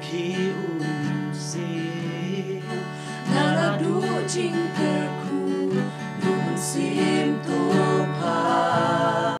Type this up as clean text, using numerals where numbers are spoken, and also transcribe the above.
khi unsi Nala du jing kerku, lumen si